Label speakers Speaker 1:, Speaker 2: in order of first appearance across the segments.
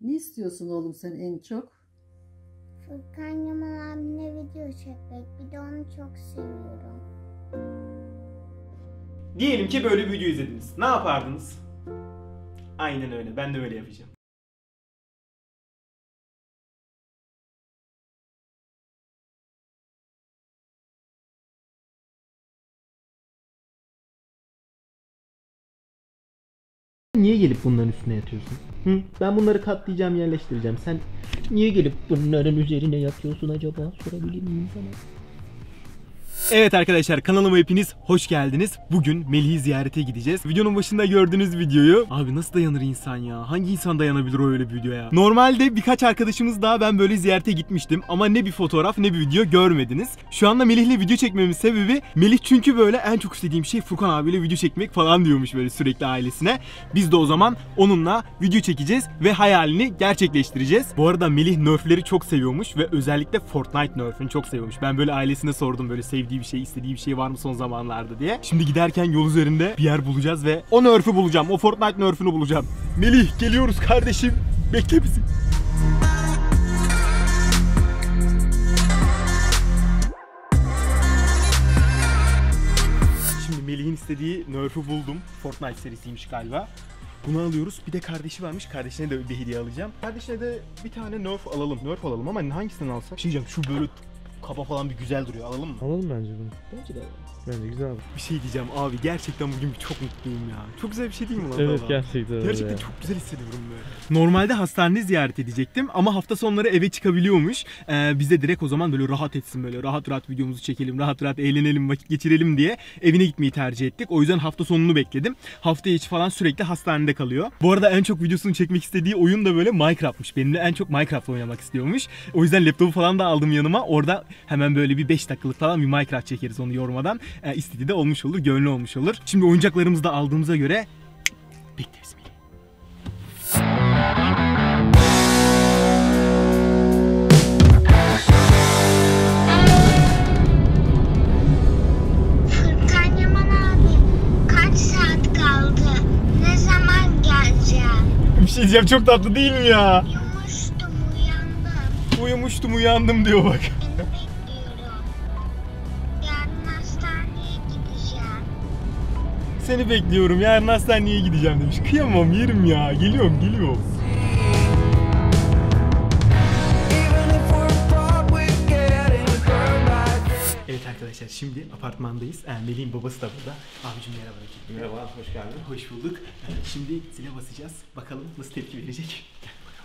Speaker 1: Ne istiyorsun oğlum sen en çok?
Speaker 2: Furkan Yaman abimle video çekmek. Bir de onu çok seviyorum.
Speaker 3: Diyelim ki böyle bir video izlediniz. Ne yapardınız? Aynen öyle. Ben de öyle yapacağım.
Speaker 4: Niye gelip bunların üstüne yatıyorsun? Hı? Ben bunları katlayacağım, yerleştireceğim. Sen niye gelip bunların üzerine yatıyorsun acaba? Sorabilir miyim sana?
Speaker 3: Evet arkadaşlar, kanalıma hepiniz hoş geldiniz. Bugün Melih'i ziyarete gideceğiz. Videonun başında gördüğünüz videoyu. Abi nasıl dayanır insan ya? Hangi insan dayanabilir o öyle bir videoya? Normalde birkaç arkadaşımız daha ben böyle ziyarete gitmiştim. Ama ne bir fotoğraf ne bir video görmediniz. Şu anda Melih'le video çekmemin sebebi Melih çünkü böyle en çok istediğim şey Furkan abiyle video çekmek falan diyormuş böyle sürekli ailesine. Biz de o zaman onunla video çekeceğiz ve hayalini gerçekleştireceğiz. Bu arada Melih nerfleri çok seviyormuş ve özellikle Fortnite nerfini çok seviyormuş. Ben böyle ailesine sordum böyle sevdiği bir şey, istediği bir şey var mı son zamanlarda diye. Şimdi giderken yol üzerinde bir yer bulacağız ve o nerf'ü bulacağım. O Fortnite nerf'ünü bulacağım. Melih geliyoruz kardeşim. Bekle bizi. Şimdi Melih'in istediği nerf'ü buldum. Fortnite serisiymiş galiba. Bunu alıyoruz. Bir de kardeşi varmış. Kardeşine de bir hediye alacağım. Kardeşine de bir tane nerf alalım. Nerf alalım ama hangisinden alsak? Şey diyeceğim, şu böyle kaba falan bir güzel duruyor. Alalım mı?
Speaker 4: Alalım bence bunu.
Speaker 3: Bence de alalım.
Speaker 4: Bence güzel abi.
Speaker 3: Bir şey diyeceğim abi, gerçekten bugün çok mutluyum ya. Çok güzel bir şey değil mi lan?
Speaker 4: Evet
Speaker 3: baba?
Speaker 4: gerçekten öyle.
Speaker 3: Gerçekten çok güzel hissediyorum böyle. Normalde hastanede ziyaret edecektim ama hafta sonları eve çıkabiliyormuş. Biz de direkt o zaman böyle rahat etsin, böyle rahat rahat videomuzu çekelim, rahat rahat eğlenelim, vakit geçirelim diye evine gitmeyi tercih ettik. O yüzden hafta sonunu bekledim. Hafta içi falan sürekli hastanede kalıyor. Bu arada en çok videosunu çekmek istediği oyun da böyle Minecraft'mış. Benimle en çok Minecraft oynamak istiyormuş. O yüzden laptopu falan da aldım yanıma. Orada hemen böyle bir 5 dakikalık falan bir Minecraft çekeriz onu yormadan. İstediği de olmuş olur, gönlü olmuş olur. Şimdi oyuncaklarımızı da aldığımıza göre bekleriz Melih.
Speaker 2: Furkan Yaman abi kaç saat kaldı? Ne zaman geleceğim?
Speaker 3: Bir şey diyeceğim, çok tatlı değil mi ya?
Speaker 2: Uyumuştum uyandım.
Speaker 3: Uyandım diyor bak.
Speaker 2: Seni bekliyorum. Yarın hastaneye gideceğim.
Speaker 3: Seni bekliyorum, yarın hastaneye gideceğim demiş. Kıyamam, yerim ya. Geliyorum. Evet arkadaşlar, şimdi apartmandayız. Melih'in babası da burada. Abicim merhaba.
Speaker 5: Merhaba, hoş geldin.
Speaker 3: Hoş bulduk. Şimdi zile basacağız. Bakalım nasıl tepki verecek. Gel bakalım.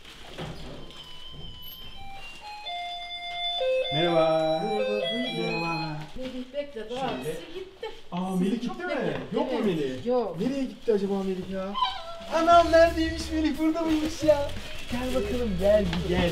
Speaker 3: Merhaba. Merhaba.
Speaker 1: Melih bekle daha gitti.
Speaker 3: Aa, Melih gitti mi? Yok mu Melih?
Speaker 1: Yok.
Speaker 3: Nereye gitti acaba Melih ya? Anam neredeymiş Melih? Burada mıymış ya? Gel bakalım, gel.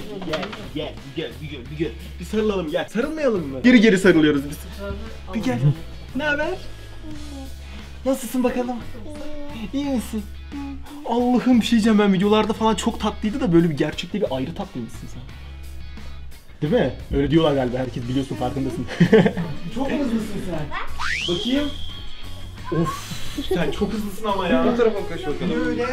Speaker 3: Bir sarılalım, gel. Sarılmayalım mı? Geri sarılıyoruz biz. Bir gel. Ne haber? Nasılsın bakalım? İyi misin? Allah'ım, bir şey diyeceğim, ben videolarda falan çok tatlıydı da böyle bir gerçekte bir ayrı tatlıymışsın sen. Değil mi? Öyle diyorlar galiba, herkes biliyorsun, farkındasın. Çok hızlısın sen. Bakayım. Of, sen çok hızlısın ama ya.
Speaker 5: Bu tarafa koş bakalım.
Speaker 3: Böyle.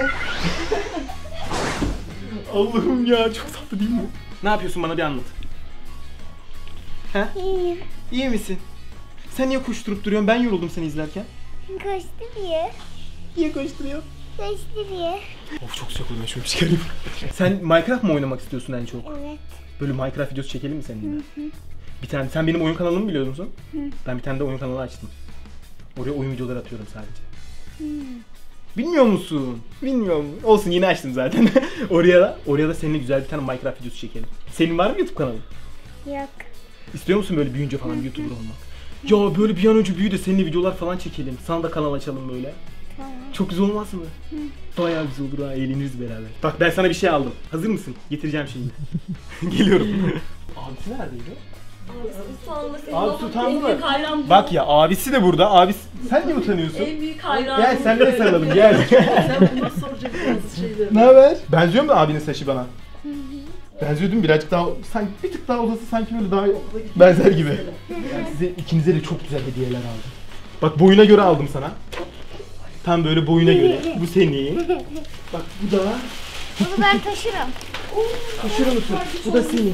Speaker 3: Allah'ım ya, çok tatlı değil mi? Ne yapıyorsun, bana bir anlat. He?
Speaker 2: İyiyim.
Speaker 3: İyi misin? Sen niye koşturup duruyorsun? Ben yoruldum seni izlerken.
Speaker 2: Koştu diye.
Speaker 3: Niye koşturuyorsun?
Speaker 2: Koştu diye.
Speaker 3: Of, çok sıcak oluyor, ben şunu bir çıkarayım. Sen Minecraft mı oynamak istiyorsun en çok?
Speaker 2: Evet.
Speaker 3: Böyle Minecraft videosu çekelim mi seninle? Bir tane, sen benim oyun kanalımı biliyor musun? Ben bir tane de oyun kanalı açtım. Oraya oyun videoları atıyorum sadece. Bilmiyor musun? Bilmiyorum. Olsun, yeni açtım zaten. oraya da seninle güzel bir tane Minecraft videosu çekelim. Senin var mı YouTube kanalın?
Speaker 2: Yok.
Speaker 3: İstiyor musun böyle büyüyünce falan YouTuber olmak? Ya böyle bir an önce büyü de seninle videolar falan çekelim. Sana da kanal açalım böyle.
Speaker 2: Tamam.
Speaker 3: Çok güzel olmaz mı? Bayağı güzel olur ha, eğleniriz beraber. Bak, ben sana bir şey aldım. Hazır mısın? Getireceğim şimdi. Geliyorum. Abisi neredeydi? Abi utandı mı? Bak ya, abisi de burada. Abisi, sen niye utanıyorsun?
Speaker 6: En büyük hayranım.
Speaker 3: Gel senle de sarılalım, gel.
Speaker 1: Sen buna soracak bazı şeyler.
Speaker 3: Ne haber? Benziyor mu abinin saçı bana? Benziyor değil mi? Birazcık daha, sanki bir tık daha olası sanki böyle daha benzer gibi. Yani size, ikinize de çok güzel hediyeler aldım. Bak, boyuna göre aldım sana. Tam böyle boyuna göre. Bu senin. Bak bu da
Speaker 2: Bunu ben taşırım.
Speaker 3: Taşır mısın? Bu da senin.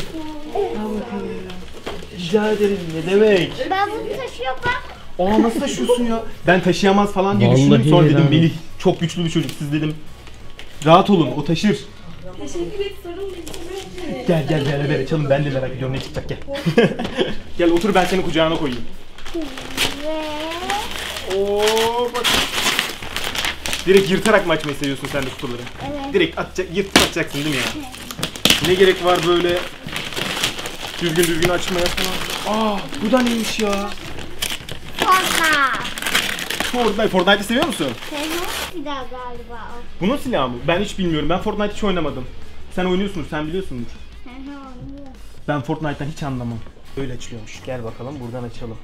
Speaker 3: Rica ederim, ne demek?
Speaker 2: Ben bunu taşıyorum bak.
Speaker 3: Aa, nasıl taşıyorsun ya? Ben taşıyamaz falan diye düşündüm.
Speaker 4: Vallahi
Speaker 3: Sonra dedim
Speaker 4: helal.
Speaker 3: Melih çok güçlü bir çocuk. Siz dedim rahat olun, o taşır.
Speaker 1: Teşekkür et, sarıl.
Speaker 3: Gel beraber açalım. Ben de merak ediyorum ne çıkacak, gel. Gel otur, ben seni kucağına koyayım.
Speaker 2: Ve
Speaker 3: Oo bak. Direkt yırtarak mı açmayı seviyorsun sen de kutuları?
Speaker 2: evet.
Speaker 3: Direkt yırtıp atacaksın değil mi ya? Ne gerek var böyle düzgün açmaya falan. Aa, bu da neymiş ya?
Speaker 2: Fortnite.
Speaker 3: Fortnite'ı seviyor musun?
Speaker 2: Bir daha galiba o.
Speaker 3: Bunun silahı mı? Ben hiç bilmiyorum. Ben Fortnite hiç oynamadım. Sen oynuyorsundur, sen biliyorsundur.
Speaker 2: Oynuyor.
Speaker 3: Ben Fortnite'tan hiç anlamam. Öyle açılıyormuş. Gel bakalım, buradan açalım.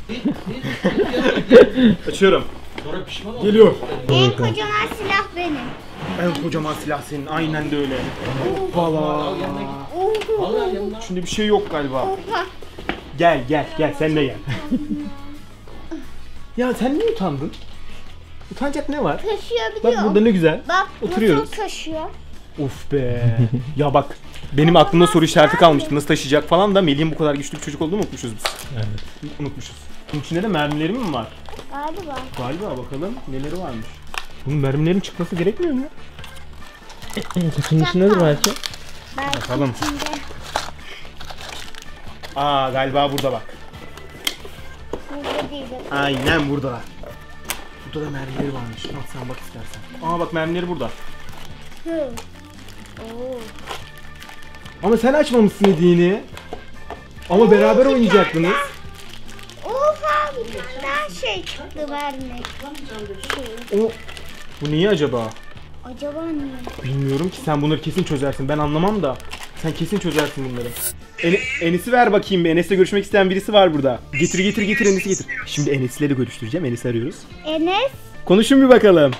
Speaker 3: Açıyorum. Geliyor.
Speaker 2: En kocaman silah benim.
Speaker 3: En kocaman silah senin. Aynen de öyle. Hoppala. Şimdi bir şey yok galiba.
Speaker 2: Oha.
Speaker 3: Gel sen de gel. Ya sen niye utandın? Utanacak ne var?
Speaker 2: Taşıyabiliyor.
Speaker 3: Bak burada ne güzel.
Speaker 2: Bak
Speaker 3: Oturuyoruz.
Speaker 2: nasıl taşıyor.
Speaker 3: Of be. Ya bak, benim aklımda soru işareti kalmıştı. Nasıl taşıyacak falan da Melih'in bu kadar güçlü bir çocuk olduğunu unutmuşuz biz.
Speaker 4: Evet.
Speaker 3: Unutmuşuz. Bunun içinde de mermileri mi var?
Speaker 2: Galiba.
Speaker 3: Galiba, bakalım neleri varmış. Bunun mermilerin çıkması gerekmiyor mu?
Speaker 4: Kutunun içindedir belki.
Speaker 2: Belki
Speaker 3: Bakalım.
Speaker 2: içinde.
Speaker 3: Aa, galiba burada bak.
Speaker 2: Burada değil.
Speaker 3: Aynen burada. Burada da mermileri varmış. Bak sen bak istersen. Aa bak, mermileri burada.
Speaker 2: Hı. Oo.
Speaker 3: Ama sen açmamışsın hediğini. Ama beraber oynayacaktınız.
Speaker 2: Oha, bir tane daha şey çıktı vermek.
Speaker 3: O bu niye acaba?
Speaker 2: Acaba niye?
Speaker 3: Bilmiyorum ki, sen bunları kesin çözersin. Ben anlamam da. Sen kesin çözersin bunları. Enes'i ver bakayım bir. Enes'le görüşmek isteyen birisi var burada. Getir Enes'i getir. Şimdi Enes'le de görüştüreceğim. Enes'i arıyoruz.
Speaker 2: Enes
Speaker 3: Konuşun bir bakalım.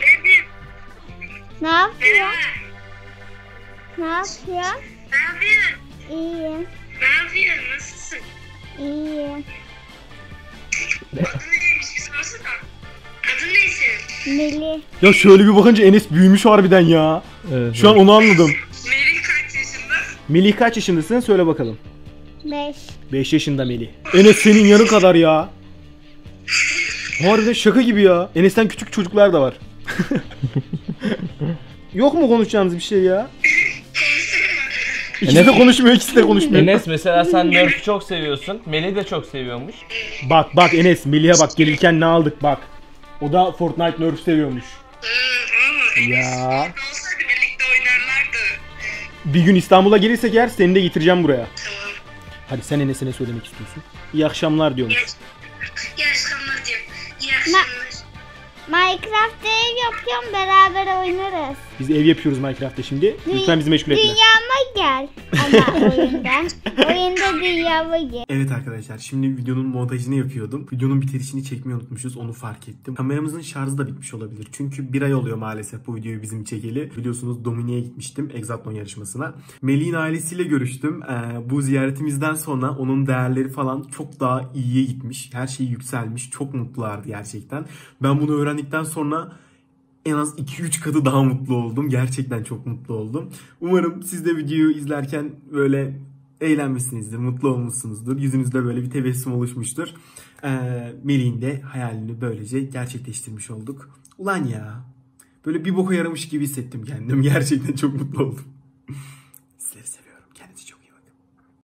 Speaker 2: ne yapıyor? Ne yapıyor?
Speaker 6: Ne yapıyorsun?
Speaker 2: İyiyim.
Speaker 6: Ne yapıyorsun? Nasılsın?
Speaker 2: İyiyim.
Speaker 6: Adın neymiş bir sorsana. Adın ne senin?
Speaker 2: Melih.
Speaker 3: Ya şöyle bir bakınca Enes büyümüş harbiden ya.
Speaker 4: Evet.
Speaker 3: Şu an onu anladım.
Speaker 6: Melih kaç yaşında?
Speaker 3: Melih kaç yaşındasın? Söyle bakalım.
Speaker 2: 5.
Speaker 3: 5 yaşında Melih. Enes senin yanı kadar ya. Harbiden şaka gibi ya. Enes'ten küçük çocuklar da var. Yok mu konuşacağımız bir şey ya? İkisi de konuşmuyor, ikisi de konuşmuyor.
Speaker 7: Enes mesela sen Nerf'ü çok seviyorsun. Melih de çok seviyormuş.
Speaker 3: Bak Enes, Melih'e bak, gelirken ne aldık bak. O da Fortnite Nerf seviyormuş. Ya.
Speaker 6: Olsaydı birlikte oynarlardı.
Speaker 3: Bir gün İstanbul'a gelirsek eğer seni de getireceğim buraya.
Speaker 6: Tamam.
Speaker 3: Hadi sen Enes'e ne söylemek istiyorsun? İyi akşamlar diyormuş.
Speaker 6: İyi akşamlar diyorum. İyi akşamlar.
Speaker 2: Minecraft'ta ev yapıyorum, beraber oynarız.
Speaker 3: Biz ev yapıyoruz Minecraft'ta şimdi. Lütfen bizi meşgul etme.
Speaker 2: Dünyama gel. Ama oyunda dünyama gel.
Speaker 3: Evet arkadaşlar, şimdi videonun montajını yapıyordum. Videonun bitirişini çekmeyi unutmuşuz, onu fark ettim. Kameramızın şarjı da bitmiş olabilir. Çünkü bir ay oluyor maalesef bu videoyu bizim çekeli. Biliyorsunuz Domine'ye gitmiştim Exatlon yarışmasına. Melih'in ailesiyle görüştüm. Bu ziyaretimizden sonra onun değerleri falan çok daha iyiye gitmiş. Her şey yükselmiş. Çok mutlulardı gerçekten. Ben bunu öğrendikten sonra en az 2-3 katı daha mutlu oldum. Gerçekten çok mutlu oldum. Umarım siz de videoyu izlerken böyle eğlenmişsinizdir, mutlu olmuşsunuzdur. Yüzünüzde böyle bir tebessüm oluşmuştur. Melih'in de hayalini böylece gerçekleştirmiş olduk. Ulan ya, böyle bir boka yaramış gibi hissettim kendimi. Gerçekten çok mutlu oldum.